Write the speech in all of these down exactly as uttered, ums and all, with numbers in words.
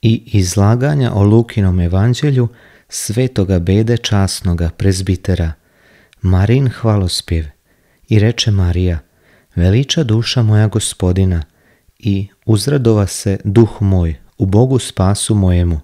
i izlaganja o Lukinom evanđelju svetoga Bede časnoga prezbitera. Marin hvalospjev. I reče Marija: veliča duša moja Gospodina i uzradova se duh moj u Bogu spasu mojemu.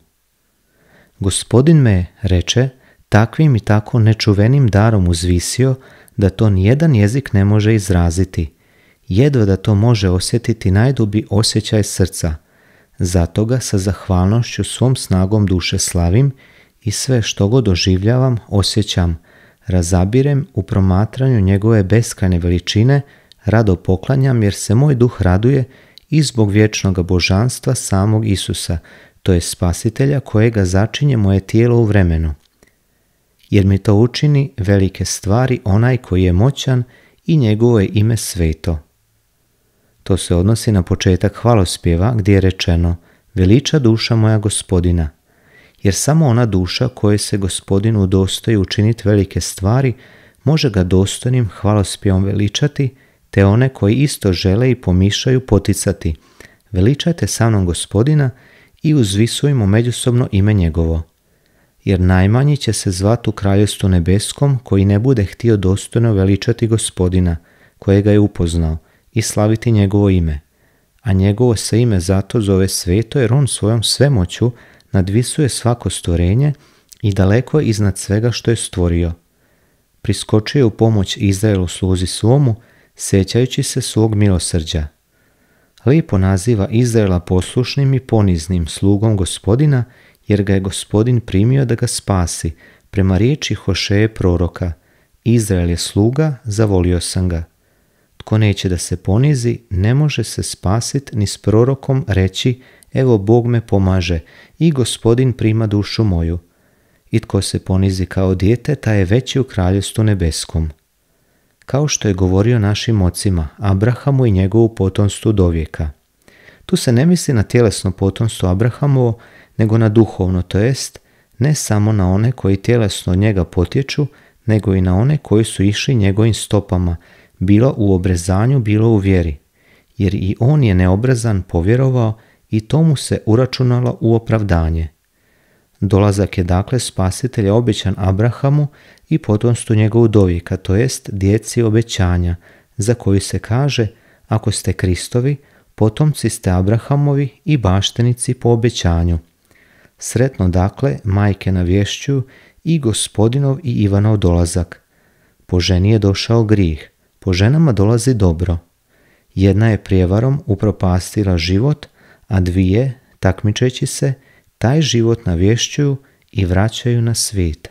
Gospodin me, reče, takvim i tako nečuvenim darom uzvisio da to nijedan jezik ne može izraziti, jedva da to može osjetiti najdublji osjećaj srca. Zato ga sa zahvalnošću svom snagom duše slavim i sve što god doživljavam, osjećam, razabirem u promatranju njegove beskrajne veličine, rado poklanjam jer se moj duh raduje i zbog vječnog božanstva samog Isusa, to je Spasitelja kojega začinje moje tijelo u vremenu. Jer mi to učini velike stvari onaj koji je moćan i njegovo je ime sveto. To se odnosi na početak hvalospjeva gdje je rečeno: veliča duša moja Gospodina, jer samo ona duša koje se Gospodinu udostoji učiniti velike stvari može ga dostojnim hvalospjevom veličati, te one koji isto žele i pomišljaju poticati: veličajte sa mnom Gospodina i uzvisujmo međusobno ime njegovo. Jer najmanji će se zvati u kraljevstvu nebeskom koji ne bude htio dostojno veličati Gospodina kojega je upoznao i slaviti njegovo ime. A njegovo se ime zato zove sveto jer on svojom svemoću nadvisuje svako stvorenje i daleko je iznad svega što je stvorio. Priskočio je u pomoć Izraelu sluzi svomu, sjećajući se svog milosrđa. Lijepo naziva Izraela poslušnim i poniznim slugom Gospodina, jer ga je Gospodin primio da ga spasi, prema riječi Hošeje proroka: Izrael je sluga, zavolio sam ga. Tko neće da se ponizi, ne može se spasit ni s prorokom reći: evo Bog me pomaže i Gospodin prima dušu moju. I tko se ponizi kao dijete, taj je veći u kraljevstvu nebeskom. Kao što je govorio našim ocima, Abrahamu i njegovu potomstvu dovijeka. Tu se ne misli na tjelesno potomstvo Abrahamovo, nego na duhovno, to jest ne samo na one koji tjelesno od njega potječu, nego i na one koji su išli njegovim stopama, bilo u obrezanju, bilo u vjeri. Jer i on je neobrezan povjerovao i to mu se uračunalo u opravdanje. Dolazak je dakle Spasitelja obećan Abrahamu i potomstvu njegovu dovijeka, to jest djeci obećanja, za koju se kaže: ako ste Kristovi, potomci ste Abrahamovi i baštenici po obećanju. Sretno dakle majke navješćuju i Gospodinov i Ivanov dolazak. Po ženi je došao grih, po ženama dolazi dobro. Jedna je prijevarom upropastila život, a dvije, takmičeći se, taj život navješćuju i vraćaju na svijet.